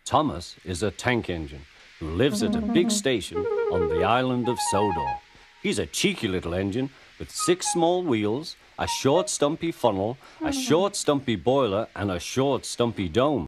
Thomas is a tank engine who lives at a big station on the island of Sodor. He's a cheeky little engine with 6 small wheels, a short stumpy funnel, a short stumpy boiler, and a short stumpy dome.